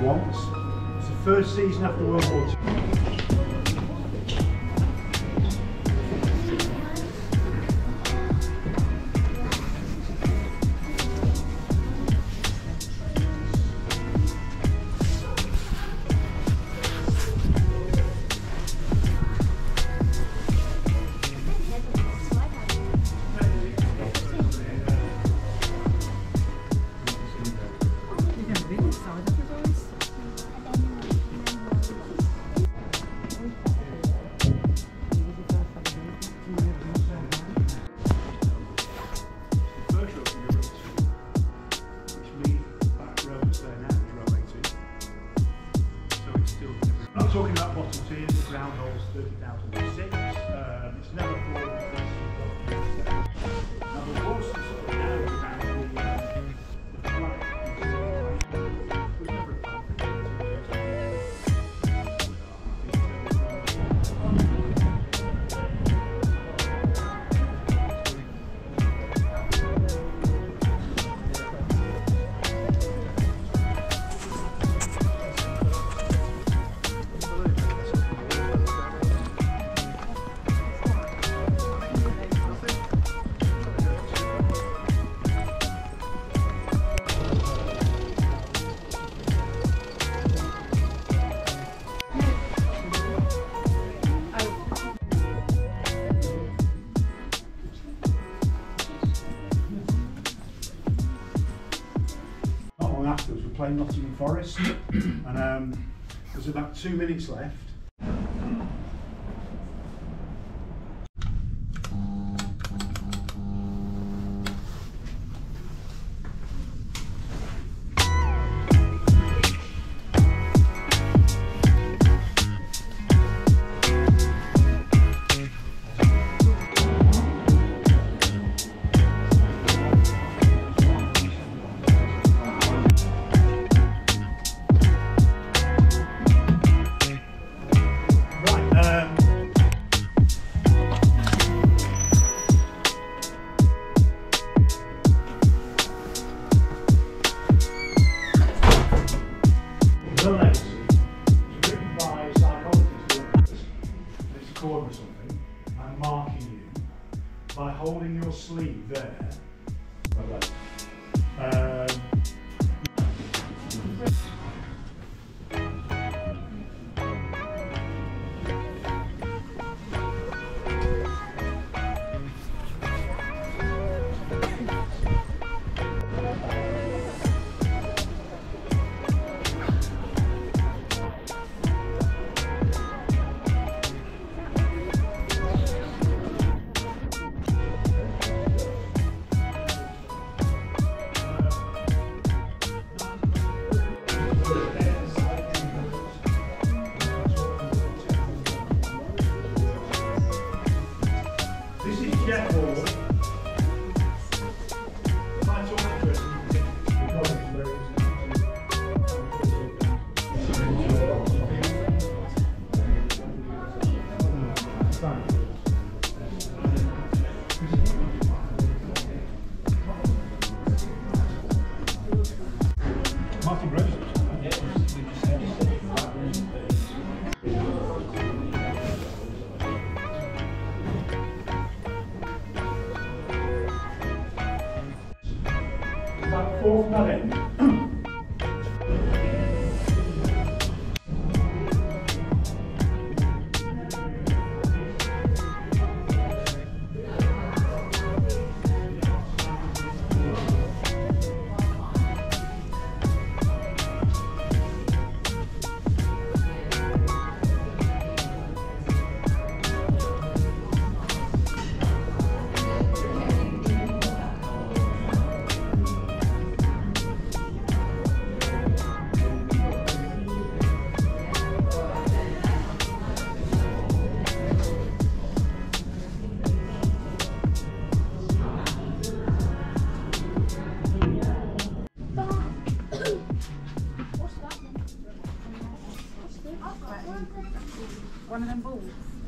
once. It's the first season after World War II. I'm not talking about bottom tiers, the ground holes 30,006. It's never fallen unless you've got now the walls are sort of narrow around the flag. There's never a plan for it. Afterwards, we're playing Nottingham Forest, and there's about 2 minutes left. The legacy is written by a psychologist. It's a cord or something. I'm marking you by holding your sleeve there. Fourth that end. One of them balls.